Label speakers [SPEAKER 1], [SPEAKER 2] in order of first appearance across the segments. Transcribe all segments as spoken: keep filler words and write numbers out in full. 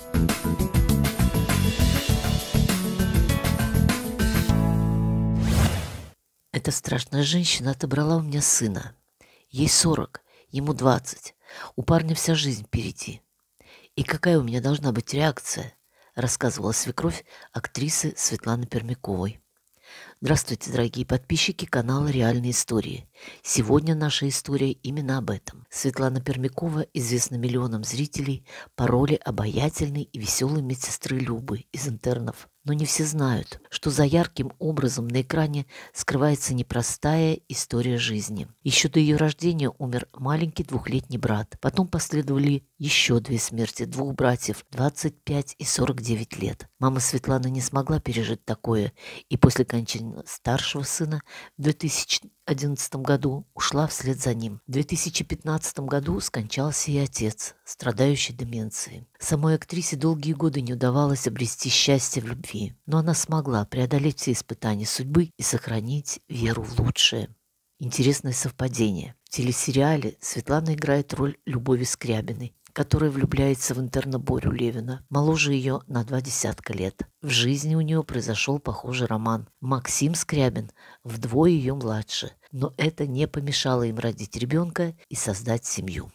[SPEAKER 1] Эта страшная женщина отобрала у меня сына. Ей сорок, ему двадцать. У парня вся жизнь впереди. И какая у меня должна быть реакция, рассказывала свекровь актрисы Светланы Пермяковой. Здравствуйте, дорогие подписчики канала «Реальные истории». Сегодня наша история именно об этом. Светлана Пермякова известна миллионам зрителей по роли обаятельной и веселой медсестры Любы из «Интернов». Но не все знают, что за ярким образом на экране скрывается непростая история жизни. Еще до ее рождения умер маленький двухлетний брат. Потом последовали еще две смерти двух братьев, двадцать пять и сорок девять лет. Мама Светланы не смогла пережить такое, и после кончины старшего сына в две тысячи одиннадцатом году ушла вслед за ним. В две тысячи пятнадцатом году скончался и отец, страдающий деменцией. Самой актрисе долгие годы не удавалось обрести счастье в любви, но она смогла преодолеть все испытания судьбы и сохранить веру в лучшее. Интересное совпадение. В телесериале Светлана играет роль Любови Скрябиной, которая влюбляется в интерна Борю Левина, моложе ее на два десятка лет. В жизни у нее произошел похожий роман. Максим Скрябин вдвое ее младше, но это не помешало им родить ребенка и создать семью.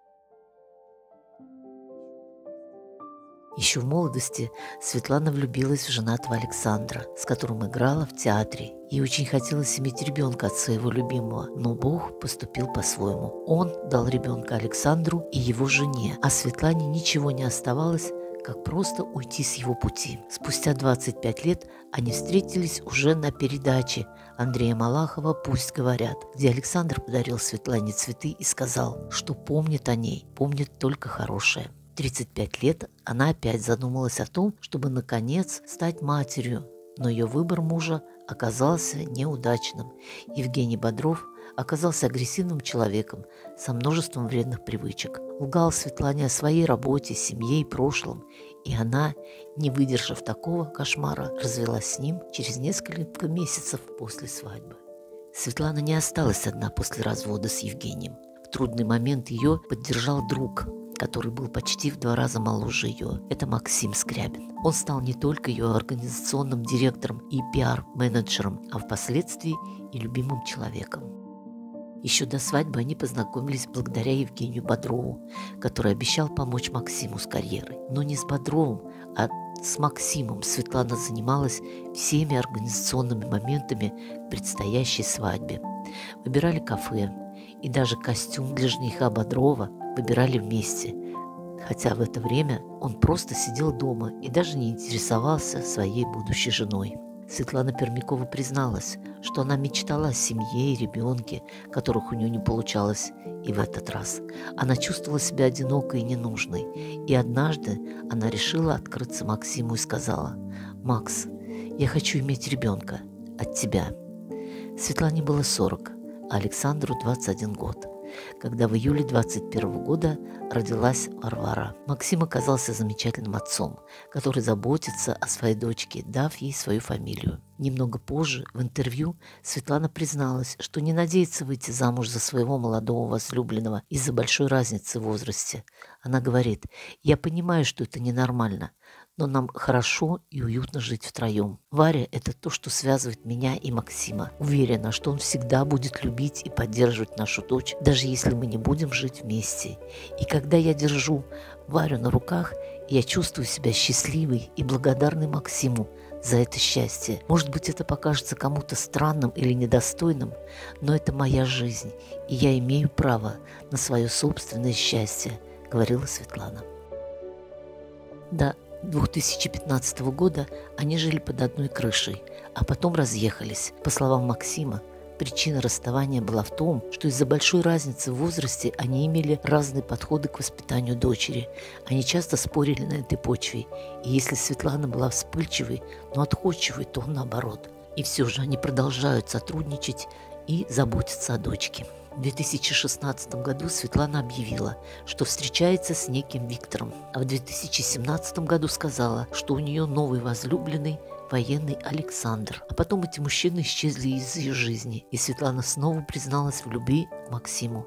[SPEAKER 1] Еще в молодости Светлана влюбилась в женатого Александра, с которым играла в театре. Ей очень хотелось иметь ребенка от своего любимого, но Бог поступил по-своему. Он дал ребенка Александру и его жене, а Светлане ничего не оставалось, как просто уйти с его пути. Спустя двадцать пять лет они встретились уже на передаче Андрея Малахова «Пусть говорят», где Александр подарил Светлане цветы и сказал, что помнит о ней, помнит только хорошее. В тридцать пять лет она опять задумалась о том, чтобы наконец стать матерью, но ее выбор мужа оказался неудачным. Евгений Бодров оказался агрессивным человеком со множеством вредных привычек. Лгал Светлане о своей работе, семье и прошлом, и она, не выдержав такого кошмара, развелась с ним через несколько месяцев после свадьбы. Светлана не осталась одна после развода с Евгением. В трудный момент ее поддержал друг, который был почти в два раза моложе ее. Это Максим Скрябин. Он стал не только ее организационным директором и пиар-менеджером, а впоследствии и любимым человеком. Еще до свадьбы они познакомились благодаря Евгению Бодрову, который обещал помочь Максиму с карьерой. Но не с Бодровым, а с Максимом Светлана занималась всеми организационными моментами к предстоящей свадьбе. Выбирали кафе, и даже костюм для жениха Бодрова выбирали вместе, хотя в это время он просто сидел дома и даже не интересовался своей будущей женой. Светлана Пермякова призналась, что она мечтала о семье и ребенке, которых у нее не получалось, и в этот раз она чувствовала себя одинокой и ненужной. И однажды она решила открыться Максиму и сказала: «Макс, я хочу иметь ребенка от тебя». Светлане было сорок, а Александру двадцать один год, когда в июле двадцать первого года родилась Варвара. Максим оказался замечательным отцом, который заботится о своей дочке, дав ей свою фамилию. Немного позже в интервью Светлана призналась, что не надеется выйти замуж за своего молодого возлюбленного из-за большой разницы в возрасте. Она говорит: «Я понимаю, что это ненормально, но нам хорошо и уютно жить втроем. Варя – это то, что связывает меня и Максима. Уверена, что он всегда будет любить и поддерживать нашу дочь, даже если мы не будем жить вместе. И когда я держу Варю на руках, я чувствую себя счастливой и благодарной Максиму за это счастье. Может быть, это покажется кому-то странным или недостойным, но это моя жизнь, и я имею право на свое собственное счастье», – говорила Светлана. До две тысячи пятнадцатого года они жили под одной крышей, а потом разъехались. По словам Максима, причина расставания была в том, что из-за большой разницы в возрасте они имели разные подходы к воспитанию дочери. Они часто спорили на этой почве, и если Светлана была вспыльчивой, но отходчивой, то он наоборот. И все же они продолжают сотрудничать и заботиться о дочке. В две тысячи шестнадцатом году Светлана объявила, что встречается с неким Виктором, а в две тысячи семнадцатом году сказала, что у нее новый возлюбленный военный Александр. А потом эти мужчины исчезли из ее жизни, и Светлана снова призналась в любви к Максиму.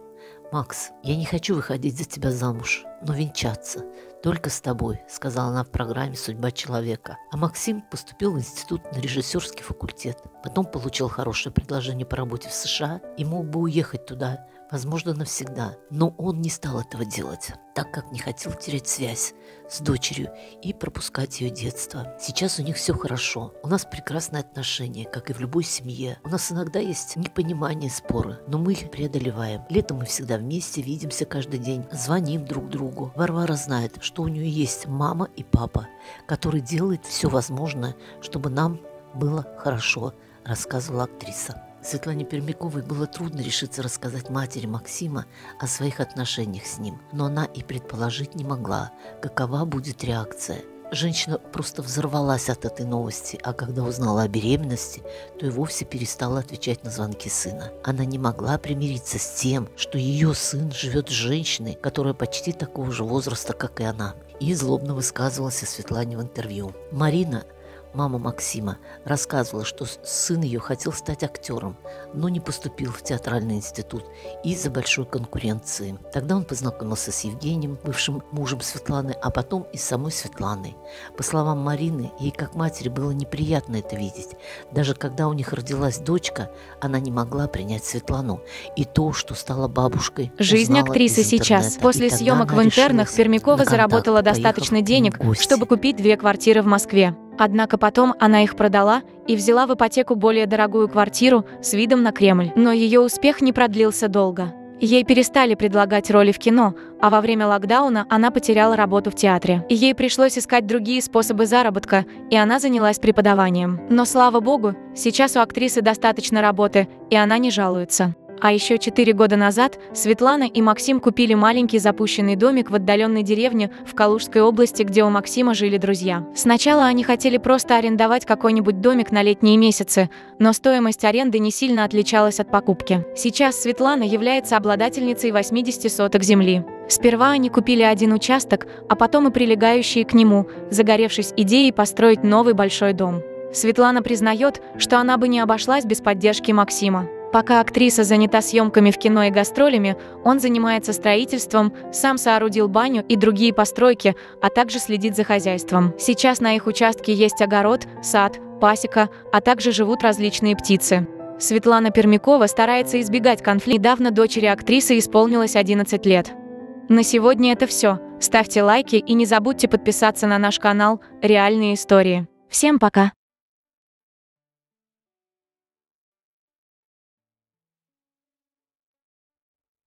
[SPEAKER 1] «Макс, я не хочу выходить за тебя замуж, но венчаться. Только с тобой», — сказала она в программе «Судьба человека». А Максим поступил в институт на режиссерский факультет. Потом получил хорошее предложение по работе в США и мог бы уехать туда, возможно, навсегда. Но он не стал этого делать, так как не хотел терять связь с дочерью и пропускать ее детство. Сейчас у них все хорошо. У нас прекрасные отношения, как и в любой семье. У нас иногда есть непонимание, споры, но мы их преодолеваем. Летом мы всегда вместе, видимся каждый день, звоним друг другу. Варвара знает, что у нее есть мама и папа, которые делают все возможное, чтобы нам было хорошо, рассказывала актриса. Светлане Пермяковой было трудно решиться рассказать матери Максима о своих отношениях с ним, но она и предположить не могла, какова будет реакция. Женщина просто взорвалась от этой новости, а когда узнала о беременности, то и вовсе перестала отвечать на звонки сына. Она не могла примириться с тем, что ее сын живет с женщиной, которая почти такого же возраста, как и она, и злобно высказывалась о Светлане в интервью. Марина, мама Максима, рассказывала, что сын ее хотел стать актером, но не поступил в театральный институт из-за большой конкуренции. Тогда он познакомился с Евгением, бывшим мужем Светланы, а потом и с самой Светланой. По словам Марины, ей как матери было неприятно это видеть. Даже когда у них родилась дочка, она не могла принять Светлану. И то, что стала бабушкой,
[SPEAKER 2] Жизнь актрисы сейчас. После съемок в интернах Пермякова заработала достаточно денег, чтобы купить две квартиры в Москве. Однако потом она их продала и взяла в ипотеку более дорогую квартиру с видом на Кремль. Но ее успех не продлился долго. Ей перестали предлагать роли в кино, а во время локдауна она потеряла работу в театре. И ей пришлось искать другие способы заработка, и она занялась преподаванием. Но, слава богу, сейчас у актрисы достаточно работы, и она не жалуется. А еще четыре года назад Светлана и Максим купили маленький запущенный домик в отдаленной деревне в Калужской области, где у Максима жили друзья. Сначала они хотели просто арендовать какой-нибудь домик на летние месяцы, но стоимость аренды не сильно отличалась от покупки. Сейчас Светлана является обладательницей восьмидесяти соток земли. Сперва они купили один участок, а потом и прилегающие к нему, загоревшись идеей построить новый большой дом. Светлана признает, что она бы не обошлась без поддержки Максима. Пока актриса занята съемками в кино и гастролями, он занимается строительством, сам соорудил баню и другие постройки, а также следит за хозяйством. Сейчас на их участке есть огород, сад, пасека, а также живут различные птицы. Светлана Пермякова старается избегать конфликтов. Недавно дочери актрисы исполнилось одиннадцать лет. На сегодня это все. Ставьте лайки и не забудьте подписаться на наш канал «Реальные истории». Всем пока!